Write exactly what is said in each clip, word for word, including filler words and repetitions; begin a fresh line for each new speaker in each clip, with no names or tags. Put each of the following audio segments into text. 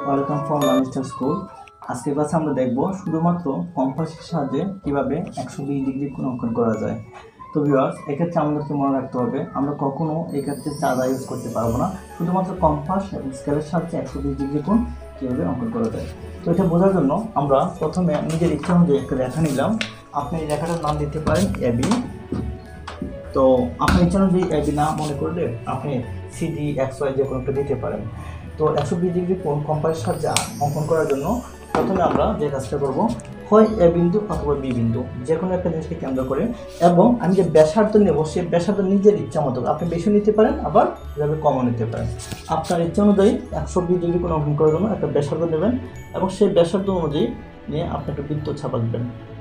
Welcome from learning school. আজকের ক্লাসে আমরা দেখব শুধুমাত্র কম্পাসের সাহায্যে কিভাবে একশো বিশ ডিগ্রি কোণ অঙ্কন করা যায়। তো ভিউয়ার্স, এক্ষেত্রে আমাদেরকে মনে রাখতে হবে আমরা কখনো এক্ষেত্রে চাঁদা ইউজ করতে পারবো না, শুধুমাত্র কম্পাস এবং স্কেলের সাহায্যে একশো বিশ ডিগ্রি কোণ কীভাবে অঙ্কন করা যায়। তো এটা বোঝার জন্য আমরা প্রথমে নিজের ইচ্ছা অনুযায়ী একটা রেখা নিলাম। আপনি এই রেখাটার নাম দিতে পারেন এবি। তো আপনি ইচ্ছা অনুযায়ী এবি না মনে করলে আপনি সিডি এক্স ওয়াই যে কোনো একটা দিতে পারেন। তো একশো বিশ ডিগ্রি কোণ কম্পাসের সাহায্যে অঙ্কন করার জন্য প্রথমে আমরা যে কাজটা করব, হয় এ বিন্দু অথবা বি বিন্দু যে কোনো একটা জিনিসকে কেন্দ্র করে, এবং আমি যে ব্যাসার্ধ নেব সেই ব্যাসার্ধ নিজের ইচ্ছা মতো আপনি বেশি নিতে পারেন, আবার এভাবে কমও নিতে পারেন। আপনার ইচ্ছা অনুযায়ী একশো বিশ ডিগ্রি কোণ অঙ্কন করার জন্য একটা ব্যাসার্ধ নেবেন এবং সেই ব্যাসার্ধ অনুযায়ী নিয়ে আপনি একটা বৃত্ত ছাপাবেন।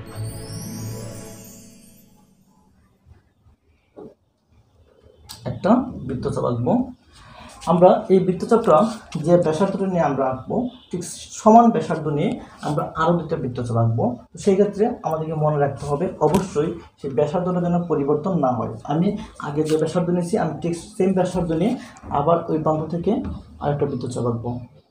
একটা বৃত্তচাপ আঁকবো। আমরা এই বৃত্তচাপটা যে ব্যাসার্ধটা নিয়ে আমরা আঁকবো, ঠিক সমান ব্যাসার্ধ নিয়ে আমরা আরও দুটো বৃত্তচাপ আঁকবো। তো সেই ক্ষেত্রে আমাদেরকে মনে রাখতে হবে অবশ্যই সেই ব্যাসার্ধটা যেন পরিবর্তন না হয়। আমি আগে যে ব্যাসার্ধ নিয়েছি আমি ঠিক সেম ব্যাসার্ধ নিয়ে আবার ওই প্রান্ত থেকে আরেকটা বৃত্তচাপ আঁকবো।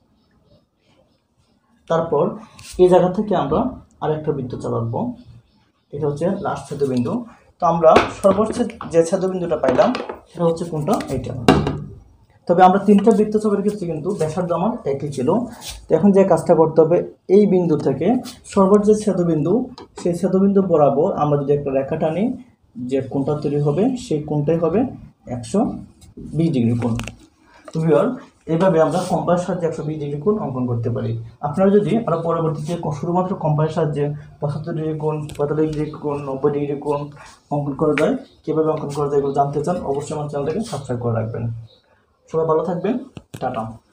তারপর এই জায়গা থেকে আমরা আরেকটা বৃত্তচাপ আঁকবো। এটা হচ্ছে লাস্ট ছেদবিন্দু। তো আমরা সর্বোচ্চ যে ছেদবিন্দুটা পাইলাম সেটা হচ্ছে কোনটা, এইটা। তবে আমরা তিনটা বৃত্তচাপের ক্ষেত্রে কিন্তু ব্যাসার্ধ আমার একই ছিল। তো এখন যে কাজটা করতে হবে, এই বিন্দু থেকে সর্বোচ্চ যে ছেদবিন্দু সেই ছেদবিন্দু বরাবর আমরা যদি একটা রেখা টানি, যে কোণটা তৈরি হবে সেই কোণটাই হবে একশো বিশ ডিগ্রি কোণ। তো ভিউয়ার, এইভাবে আমরা কম্পাসের সাহায্যে একশো বিশ ডিগ্রি কোণ অঙ্কন করতে পারি। আপনারা যদি আমরা পরবর্তীতে শুধুমাত্র কম্পাসের সাহায্যে পঁচাত্তর ডিগ্রি কোণ, পঁয়তাল্লিশ ডিগ্রি কোণ, নব্বই ডিগ্রি কোণ অঙ্কন করা যায়, কীভাবে অঙ্কন করা যায় এগুলো জানতে চান, অবশ্যই আমার চ্যানেলটাকে সাবস্ক্রাইব করে রাখবেন। সবাই ভালো থাকবেন, টাটা।